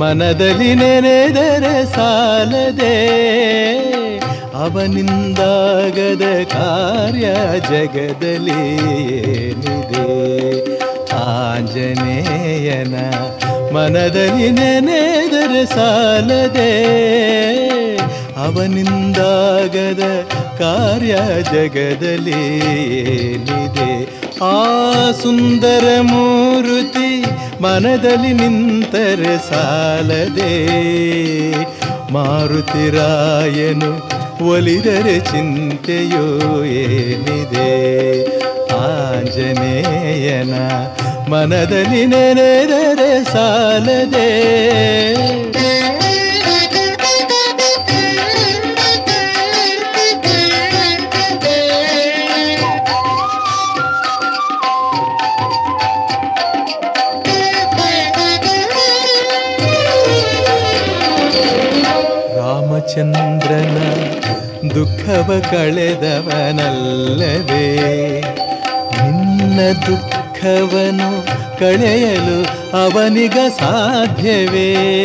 ಮನದಲ್ಲಿ ನೆನೆದರೆ ಸಾಲದೆ ಅವನಿಂದಾಗದ ಕಾರ್ಯ ಜಗದಲ್ಲಿ ಏನಿದೆ. ಆಂಜನೇಯನ ಮನದಲ್ಲಿ ನೆನೆದರೆ ಸಾಲದೆ ಅವನಿಂದಾಗದ ಕಾರ್ಯ ಜಗದಲ್ಲಿ ಏನಿದೆ. ಆ ಸುಂದರ ಮೂರ್ತಿ ಮನದಲ್ಲಿ ನಿಂತರೆ ಸಾಲದೆ ಮಾರುತಿರಾಯನು ಒಲಿದರೆ ಚಿಂತೆಯೋ ಏನಿದೆ. ಆಂಜನೇಯನ ಮನದಲ್ಲಿ ನೆನೆದರೆ ಸಾಲದೆ. ರಾಮಚಂದ್ರನ ದುಃಖವ ಕಳೆದವನಲ್ಲವೇ ನಿನ್ನ ದುಃಖವನು ಕಳೆಯಲು ಅವನಿಗ ಸಾಧ್ಯವೇ.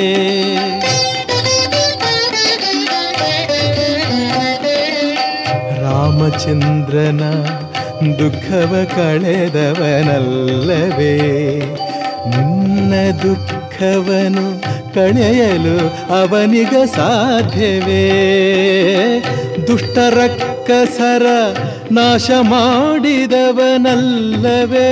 ರಾಮಚಂದ್ರನ ದುಃಖವ ಕಳೆದವನಲ್ಲವೇ ನಿನ್ನ ದುಃಖವನು ಕಳೆಯಲು ಅವನಿಗ ಸಾಧ್ಯವೇ. ದುಷ್ಟರಕ್ಕಸರ ನಾಶ ಮಾಡಿದವನಲ್ಲವೇ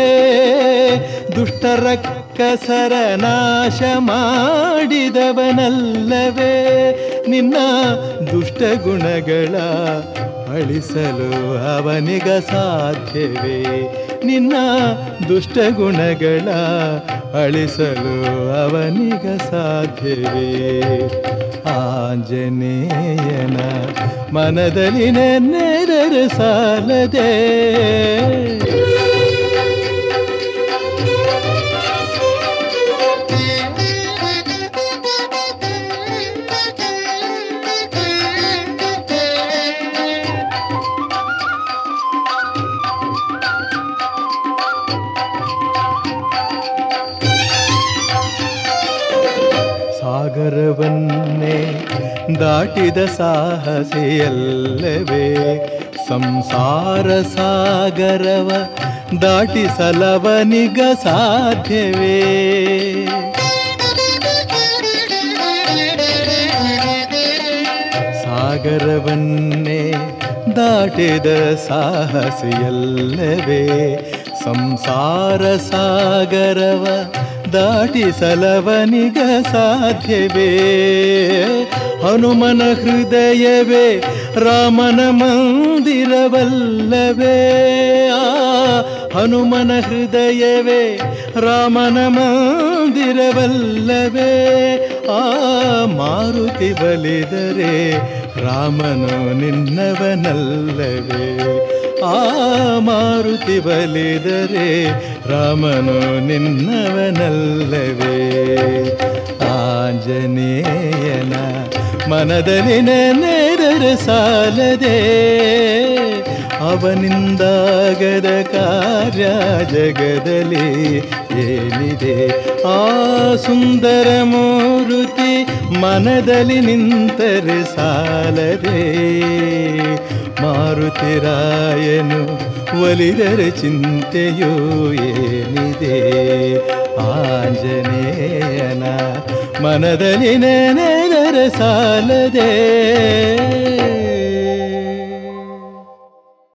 ದುಷ್ಟರಕ್ಕಸರ ನಾಶ ಮಾಡಿದವನಲ್ಲವೇ ನಿನ್ನ ದುಷ್ಟ ಗುಣಗಳ ಅಳಿಸಲು ಅವನಿಗ ಸಾಧ್ಯವೇ. ನಿನ್ನ ದುಷ್ಟ ಗುಣಗಳ ಅಳಿಸಲು ಅವನಿಗ ಸಾಧ್ಯವೇ. ಆಂಜನೇಯನ ಮನದಲ್ಲಿ ನೆನೆದರೆ ಸಾಲದೆ. ಸಾಗರವನ್ನೇ ದಾಟಿದ ಸಾಹಸಿಯಲ್ಲವೇ ಸಂಸಾರ ಸಾಗರವ ದಾಟಿಸಲವನಿಗ ಸಾಧ್ಯವೇ. ಸಾಗರವನ್ನೇ ದಾಟಿದ ಸಾಹಸಿಯಲ್ಲವೇ ಸಂಸಾರ ಸಾಗರವ ದಾಟಿಸಲವನಿಗ ಸಾಧ್ಯವೇ. ಹನುಮನ ಹೃದಯವೇ ರಾಮನ ಮಂದಿರವಲ್ಲವೇ ಹನುಮನ ಹೃದಯವೇ ರಾಮನ ಮಂದಿರವಲ್ಲವೇ. ಆ ಮಾರುತಿ ಬಲಿದರೆ ರಾಮನು ನಿನ್ನವನಲ್ಲವೇ. ಆ ಮಾರುತಿ ಬಲಿದರೆ ರಾಮನು ನಿನ್ನವನಲ್ಲವೇ. ಆಂಜನೇಯನ ಮನದಲ್ಲಿ ನೆನೆದರೆ ಸಾಲದೆ ಅವನಿಂದಾಗದ ಕಾರ್ಯ ಜಗದಲ್ಲಿ ಏನಿದೆ. ಆ ಸುಂದರ ಮೂರ್ತಿ ಮನದಲ್ಲಿ ನಿಂತರೆ ಸಾಲದೆ ಮಾರುತಿರಾಯನು ಒಲಿದರೆ ಚಿಂತೆಯೋ ಏನಿದೆ. ಆಂಜನೇಯನ ಮನದಲ್ಲಿ ನೆನೆದರೆ ಸಾಲದೆ.